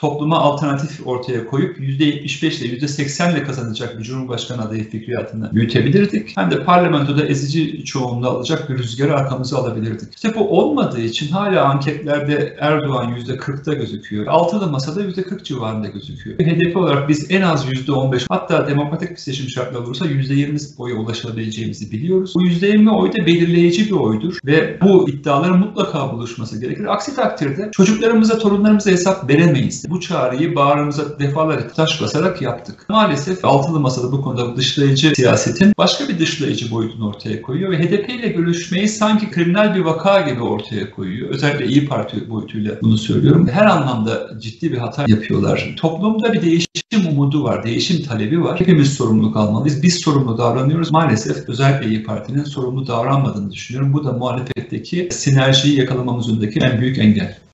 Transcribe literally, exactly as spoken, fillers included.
topluma alternatif ortaya koyup yüzde yetmiş beş ile yüzde seksen ile kazanacak bir Cumhurbaşkanı adayı fikriyatını büyütebilirdik. Hem de parlamentoda ezici çoğunluğu alacak bir rüzgarı arkamıza alabilirdik. İşte bu olmadığı için hala anketlerde Erdoğan yüzde kırkta gözüküyor. Altılı Masa'da yüzde kırk civarında gözüküyor. H D P olarak biz en az yüzde on beş, hatta demokratik bir seçim şartları olursa yüzde yirmi oya ulaşabileceğimizi biliyoruz. Bu yüzde yirmi oy da belirleyici bir oydur ve bu iddiaların mutlaka buluşması gerekir. Aksi takdirde çocuklarımıza, torunlarımıza hesap veremeyiz. Bu çağrıyı bağrımıza defalarca taş basarak yaptık. Maalesef Altılı Masa'da bu konuda dışlayıcı siyasetin başka bir dışlayıcı boyutunu ortaya koyuyor ve H D P ile görüşmeyi sanki kriminal bir vaka gibi ortaya koyuyor. Özellikle İYİ Parti boyutuyla bunu söylüyorum. Her anlamda ciddi bir hata yapıyorlar. Toplumda bir değişim umudu var, değişim talebi var. Hepimiz sorumluluk almalıyız. Biz sorumlu davranıyoruz. Maalesef özellikle İYİ Parti'nin sorumlu davranmadığını düşünüyorum. Bu da muhalefetteki sinerjiyi yakalamamız önündeki en büyük engel.